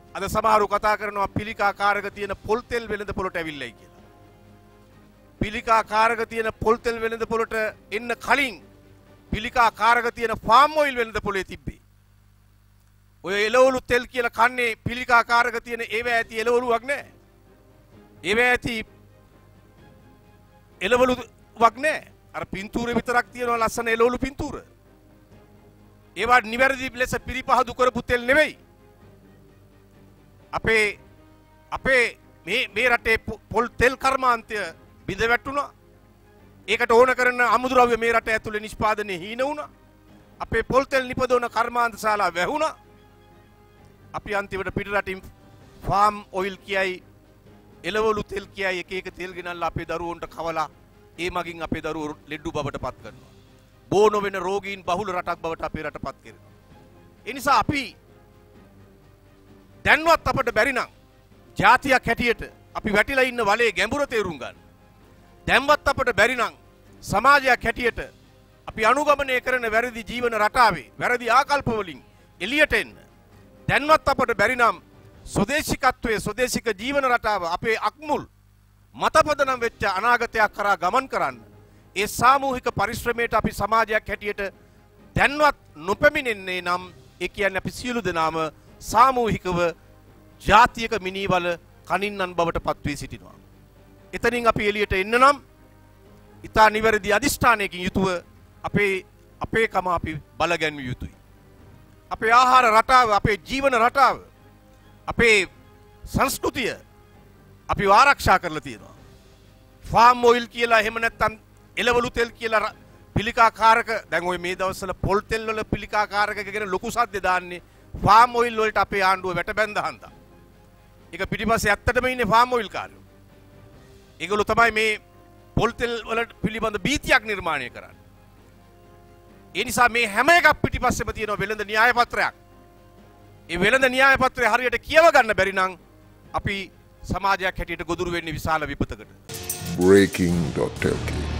අද සමහරු කතා කරනවා පිළිකා කාර්යක තියෙන පොල් තෙල් වෙළඳ පොළට ඇවිල්ලායි කියලා. පිළිකා කාර්යක තියෙන පොල් තෙල් වෙළඳ පොළට එන්න කලින් පිළිකා කාර්යක තියෙන ෆාම් ඔයිල් වෙළඳ පොළේ තිබ්බේ. ඔය එළවලු තෙල් කියලා කන්නේ පිළිකා කාර්යක තියෙන ඒව ඇති එළවලුවක් නෑ. ඒව ඇති එළවලුවක් නෑ. අර පින්තූරේ විතරක් තියෙනවා ලස්සන එළවලු පින්තූර. ඒවා නිවැරදි ලෙස පිරිපහදු කරපු තෙල් නෙවෙයි. අපේ මේ රටේ පොල් තෙල් කර්මාන්තය බිඳ වැටුණා. ඒකට ඕන කරන අමුද්‍රව්‍ය මේ රට ඇතුලේ නිෂ්පාදනයේ හීන වුණා. අපේ පොල් තෙල් නිපදවන කර්මාන්ත ශාලා වැහුණා. අපි අන්තිමට පිට රටින් ෆාම් ඔයිල් කියයි එළවලු තෙල් කියයි එක එක තෙල් ගෙනල්ලා අපේ දරුවන්ට කවලා ඒ මගින් අපේ දරුවෝ ලෙඩු බවට පත් කරනවා. බෝ නොවන රෝගීන් බහුල රටක් බවට අපේ රට පත් කරනවා. ඒ නිසා අපි දැන්වත් අපට බැරි නම් ජාතියක් හැටියට අපි වැටිලා ඉන්න වලේ ගැඹුර තේරුම් ගන්න. දැන්වත් අපට බැරි නම් සමාජයක් හැටියට අපි අනුගමනය කරන වැරදි ජීවන රටාවේ වැරදි ආකල්ප වලින් එළියට එන්න. දැන්වත් අපට බැරි නම් ස්වදේශිකත්වයේ ස්වදේශික ජීවන රටාව අපේ අක්මුල් මතපදනම් වෙච්ච අනාගතයක් කරා ගමන් කරන්න. ඒ සාමූහික පරිශ්‍රමයට අපි සමාජයක් හැටියට දැන්වත් නොපැමිණෙන්නේ නම් ඒ කියන්නේ අපි සියලු දෙනාම සාමූහිකව ජාතියක මිනීවල කනින්නන් බවට පත් වී සිටිනවා. එතනින් අපි එළියට එන්න නම් ඊතා නිවැරදි අදිෂ්ඨානයකින් යුතුව අපේකම අපි බලගැන්විය යුතුයි. අපේ ආහාර රටාව, අපේ ජීවන රටාව, අපේ සංස්කෘතිය අපි ආරක්ෂා කරලා තියෙනවා. ෆාම් ඔයිල් කියලා එහෙම නැත්නම් එළවලු තෙල් කියලා පිළිකා කාරක දැන් ওই මේ දවස්වල පොල් තෙල් වල පිළිකා කාරක ගැන ලොකු සද්ද දාන්නේ ෆාම් ඔයිල් වලට අපේ ආණ්ඩුව වැටබැඳ හන්දා. ඒක පිටිපස්සේ ඇත්තටම ඉන්නේ ෆාම් ඔයිල් කාර්යෝ. ඒගොල්ලෝ තමයි මේ පොල් තෙල් වල පිළිබඳ භීතියක් නිර්මාණය කරන්නේ. ඒ නිසා මේ හැම එකක් පිටිපස්සෙම තියෙන වෙළඳ න්‍යාය පත්‍රයක්. ඒ වෙළඳ න්‍යාය පත්‍රය හරියට කියව ගන්න බැරි නම් අපි සමාජයක් හැටියට ගොදුරු වෙන්නේ විශාල විපතකට. breaking.lk